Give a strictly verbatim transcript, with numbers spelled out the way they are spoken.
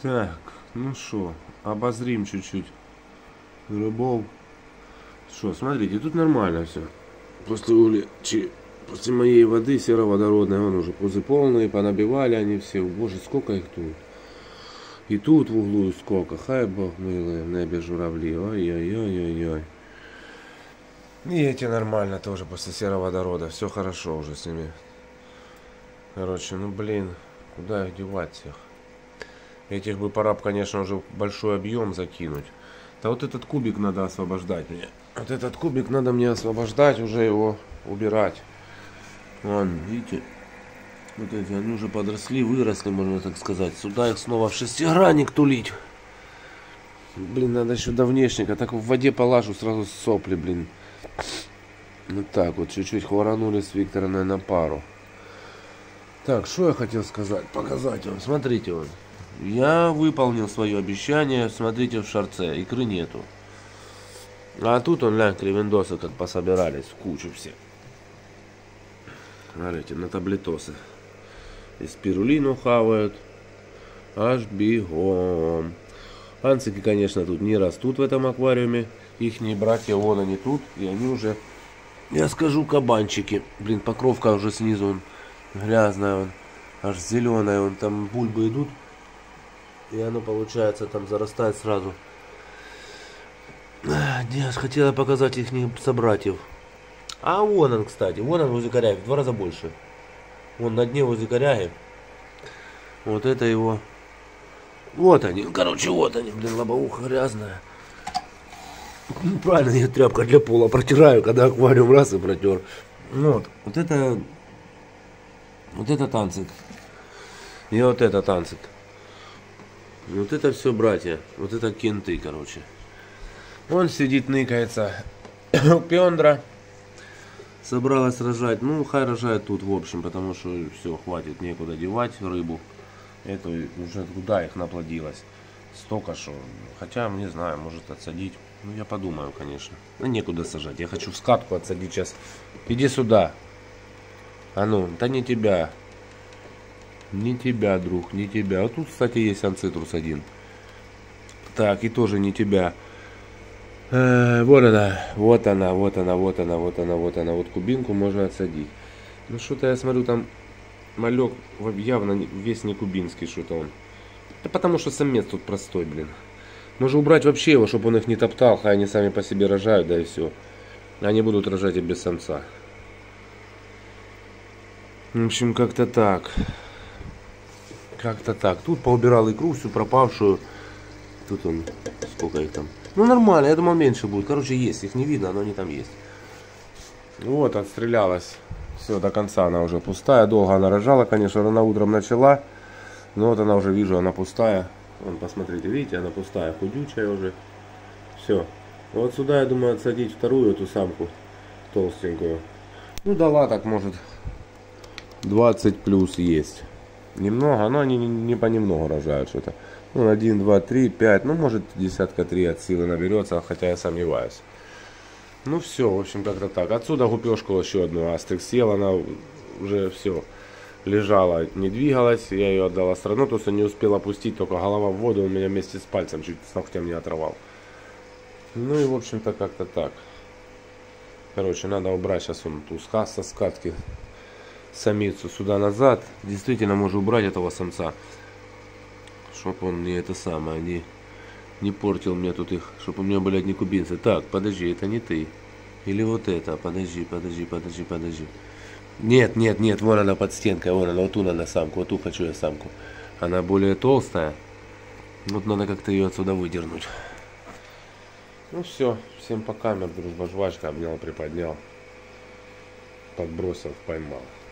Так, ну что, обозрим чуть-чуть рыбов. Что, смотрите, тут нормально все. После ули... После моей воды сероводородной, вон уже пузы полные, понабивали они все. Боже, сколько их тут. И тут в углу сколько. Хай бог милый, в небе журавли. Ой-ой-ой-ой-ой. И эти нормально тоже после сероводорода. Все хорошо уже с ними. Короче, ну блин, куда их девать всех? Этих бы пора, конечно, уже большой объем закинуть. Да вот этот кубик надо освобождать мне. Вот этот кубик надо мне освобождать, уже его убирать. Вон, видите? Вот эти, они уже подросли, выросли, можно так сказать. Сюда их снова в шестигранник тулить. Блин, надо еще до внешника. Так в воде полажу, сразу сопли, блин. Вот так вот, чуть-чуть хворанули с Викторовной на пару. Так, что я хотел сказать? Показать вам. Смотрите, вот. Я выполнил свое обещание. Смотрите в шарце. Икры нету. А тут он, глянь, кривендосы как пособирались в кучу все. Смотрите, на таблетосы. И спирулину хавают. Аж бегом. Анцики, конечно, тут не растут в этом аквариуме. Ихние братья, вон они тут. И они уже, я скажу, кабанчики. Блин, покровка уже снизу он грязная. Он, аж зеленая. Вон там бульбы идут. И оно, получается, там зарастает сразу. Я хотела показать их собратьев. А вон он, кстати. Вон он возле коряги. В два раза больше. Вон на дне возле коряги. Вот это его. Вот они. Короче, вот они. Блин, лобовуха грязная. Ну, правильно, я тряпка для пола протираю, когда аквариум раз и протер. Вот. Вот это. Вот это танцик. И вот это танцик. Вот это все братья. Вот это кенты, короче. Он сидит, ныкается. Пендра. Собралась рожать. Ну, хай рожает тут, в общем, потому что все, хватит, некуда девать рыбу. Это уже куда их наплодилось. Столько что. Хотя, не знаю, может отсадить. Ну, я подумаю, конечно. Ну, некуда сажать. Я хочу в скатку отсадить сейчас. Иди сюда. А ну, да не тебя. Не тебя, друг, не тебя. Вот тут, кстати, есть анцитрус один. Так, и тоже не тебя. Э, вот она, вот она, вот она, вот она, вот она, вот она. Вот кубинку можно отсадить. Ну, что-то я смотрю, там малек явно весь не кубинский, что-то он. Да потому что самец тут простой, блин. Можно убрать вообще его, чтобы он их не топтал. Хай они сами по себе рожают, да и все. Они будут рожать и без самца. В общем, как-то так. Как-то так. Тут поубирал икру всю пропавшую. Тут он, сколько их там. Ну нормально, я думал меньше будет. Короче, есть, их не видно, но они там есть. Вот, отстрелялась. Все, до конца она уже пустая. Долго она рожала, конечно, рано утром начала. Но вот она уже, вижу, она пустая. Вон, посмотрите, видите, она пустая, худючая уже. Все. Вот сюда, я думаю, отсадить вторую эту самку. Толстенькую. Ну дала так, может, двадцать плюс есть. Немного, но они не понемногу рожают что-то. Ну, один, два, три, пять, ну, может, десятка три от силы наберется, хотя я сомневаюсь. Ну, все, в общем, как-то так. Отсюда гупешку еще одну астрикс съел, она уже все лежала, не двигалась. Я ее отдал астронавтусу, не успел опустить, только голова в воду, у меня вместе с пальцем чуть с ногтем не оторвал. Ну, и, в общем-то, как-то так. Короче, надо убрать сейчас он ту со скатки. Самицу сюда назад. Действительно, можно убрать этого самца, чтоб он не это самое не, не портил мне тут их, чтобы у меня были одни кубинцы. Так, подожди, это не ты. Или вот это. Подожди, подожди, подожди, подожди. Нет, нет, нет, вон она под стенкой, вон она, вот ту надо самку, вот ту хочу я самку. Она более толстая. Вот надо как-то ее отсюда выдернуть. Ну все, всем пока, мир, дружба, жвачка, обнял, приподнял, подбросил, поймал.